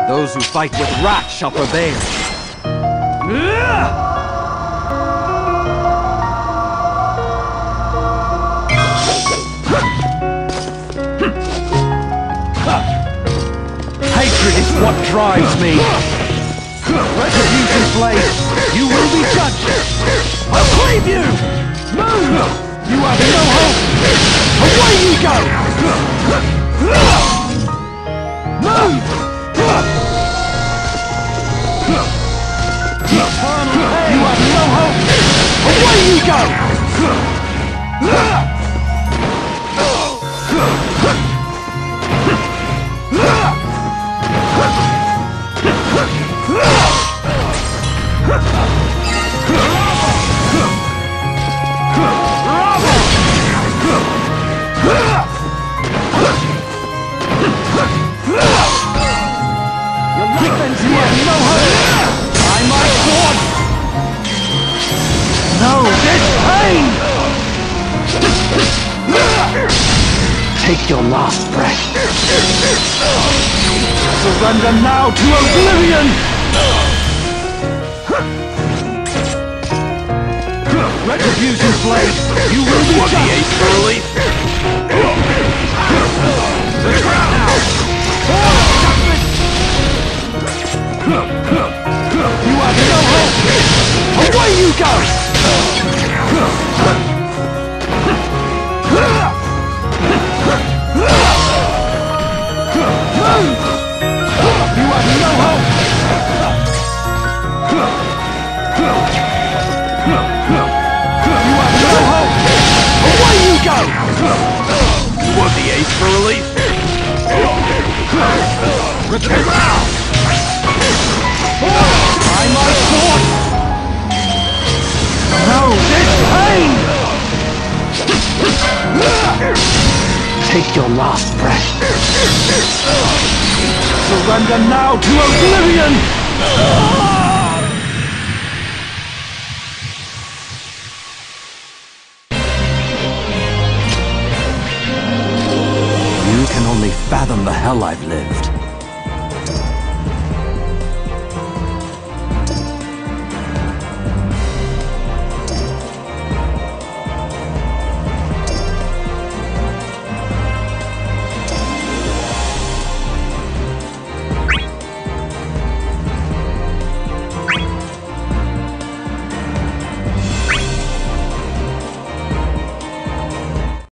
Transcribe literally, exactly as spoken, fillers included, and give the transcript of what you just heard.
Those who fight with wrath shall prevail. Hatred is what drives me. Retribution blade, you will be judged. I'll claim you! Move! You have no hope! Away you go! Move! Eternal pain! You have no hope! Away you go! Take your last breath. Surrender now to oblivion! Retribution blade, you will be judged! Early. The ground now! You have no hope! Away you go! You have no hope! You have no hope! Away you go! You want the ace for relief? Return now! Try my sword! No, this pain! Take your last breath. Surrender now to oblivion! You can only fathom the hell I've lived.